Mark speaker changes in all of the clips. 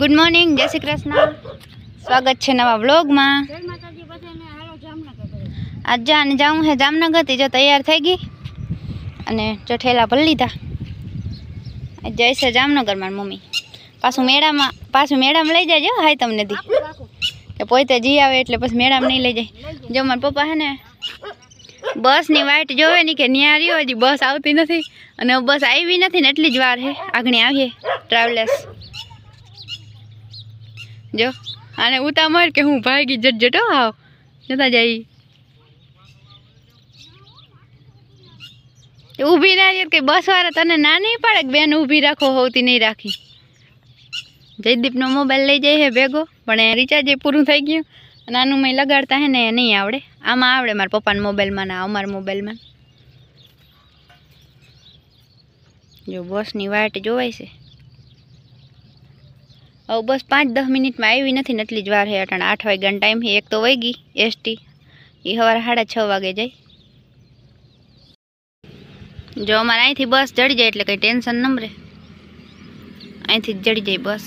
Speaker 1: Good morning, जय श्री कृष्ण। स्वागत है नवा व्लॉग में। आज जाने जाऊँ है जामनगर थी, जो तैयार थी गई अने जो ठेला भर लीधा जैसे जामनगर मार मम्मी पाछू मेड़ा में लई जाजो। हाय तमने दी के पोते जी आवे एटले बस मेड़ा में नहीं लई जाए। जो मार पप्पा है ने बस नी वाइट जोवे नी के न्या रह्यो हजी बस आवती नथी अने बस आवी नथी ने એટલી જ વાર है। આગણી आवीए ट्रावेलर्स जो आने उतामर के हूँ भागी जटो आओ जता जाई ऊभी ना रही के बस वाला तने ना नहीं पड़े बेन ऊभी राखो होती नहीं राखी। जयदीप नो मोबाइल लई जाए है भेगो पण रिचार्ज पूરું થઈ ગયું નાનું में लगाड़ता है ने नहीं आवड़े। आमा आवड़े मार पप्पा मोबाइल में ना अमार मोबाइल में। जो बस नी वाट जोवाय छे अब बस 5-10 मिनिट में आई नहीं एटली ज वार है। अटाण 8 वाग्यानो टाइम है। एक तो वही गई एसटी ये सवारे 6:30 वागे जाए। जो अमारे अहींथी बस जड़ी जाए एटले कई टेन्शन न रहे। अहींथी जड़ी जाए बस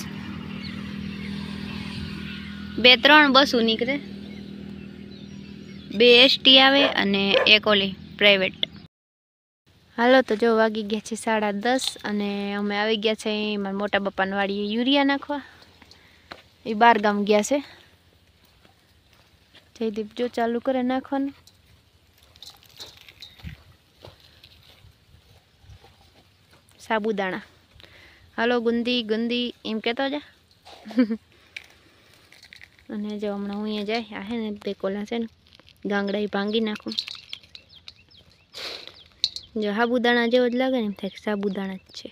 Speaker 1: 2-3 बसों निकले 2 एसटी आवे अने एक ओली प्राइवेट। हालो तो जो वागी गया छे 10:30 अने अमे आवी गया छे मारा मोटा बापानी वाड़ीए यूरिया नाखवा। ए 12 गाम गया छे। जयदीप जो चालू करे नाखवानुं। साबुदाणा हालो गुंदी गुंदी एम कहतो जा। अने जो हमणा हुए जाए आ है ने बे कोला छे ने गांगड़ा भांगी नाखूं। जो साबुदाणा जेवो ज लागे ने थाय साबुदाणा ज छे।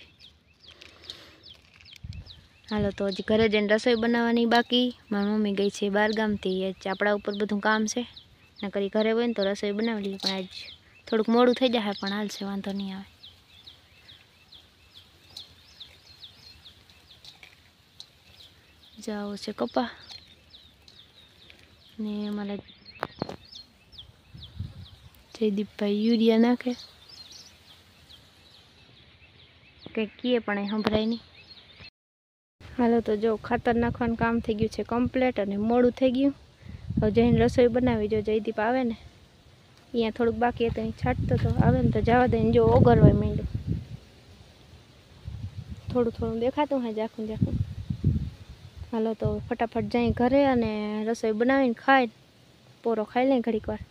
Speaker 1: हालो तो हजी घरे जईने रसोई बनाववानी बाकी। मारी मम्मी गई छे 12 गाम थी चापड़ा उपर बधुं काम छे नकरी घरे होय ने तो रसोई बनावी ली पण आज थोड़ुंक मोडुं थई जाशे पण हालशे वांधो नहीं आवे। जाओ छे कपा ने अमारा जयदीप भाई यूरिया नाखे कई किए पण संभळाय नहीं। हालो तो जो खातर नाखवानुं काम थई गयुं छे कम्प्लीट अने मोडुं थई गयुं। हवे जईने रसोई बनावी। जो जयदीप आवे ने अहींया थोड़ुंक बाकी हतुं छाटतो तो आवे ने तो जवा दे जो ओगळवा मांड्यो। थोड़ुं थोड़ुं देखातुं है जाखुं जाखुं। हालो तो फटाफट जाई घरे अने रसोई बनावीने खाई पोरो खाई ले घड़ीक वार।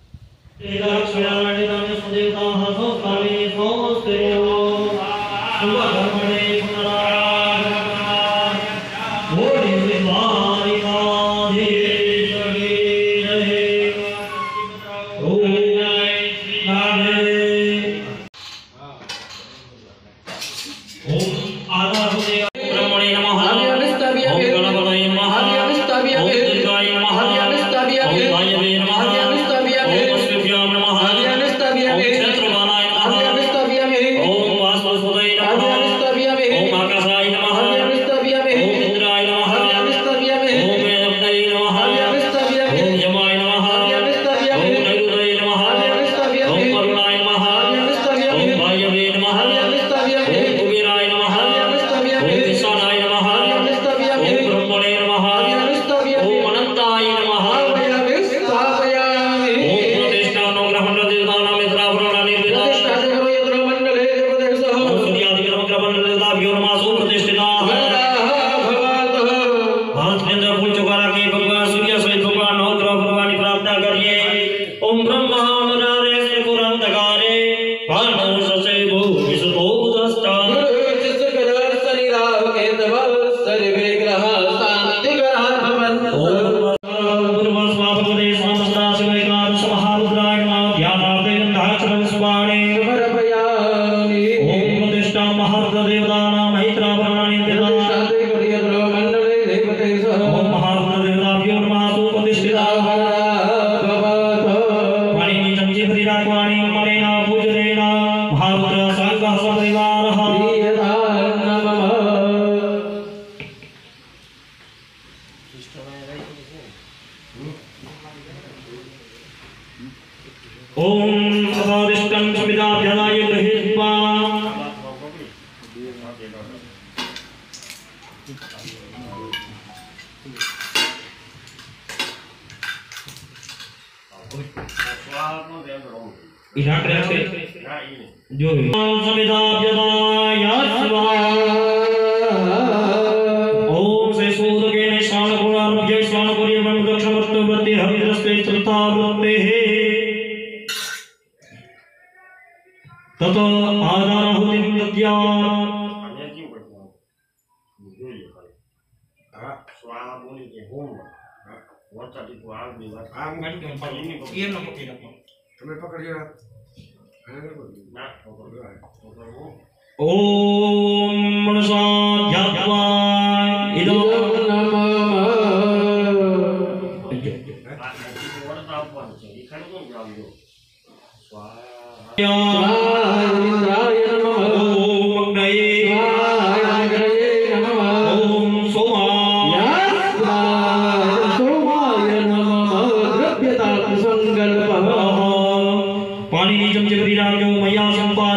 Speaker 1: ओम अवादिष्टं समिदाभ्यनाय गृहीत्वा
Speaker 2: इनाट रहते जो समिदाभ्यदाय ओम से सूदके ने शान गुणाभ्य शान करिय ब्रह्म दक्षवस्तु वृत्ति हरिदस्ते चलता वृत्ते तत आधारहुतिं दद्या
Speaker 3: स्वाहा बोली के होम वरचा दी को आग में आग में के ये न पकड़ी रखो तुम्हें पकड़िए ना पकड़ो
Speaker 2: ओम मनसाध्यात्वाय इदं नमः
Speaker 3: वरचा अपन છે ઈ ખાલી કોણ જાવજો स्वाहा
Speaker 2: इंद्राय नमः ओम अग्नये नमः ओम सोमाय नमः द्रव्यता संकल्पः पाणिनि चमचक्री राजो मया संपा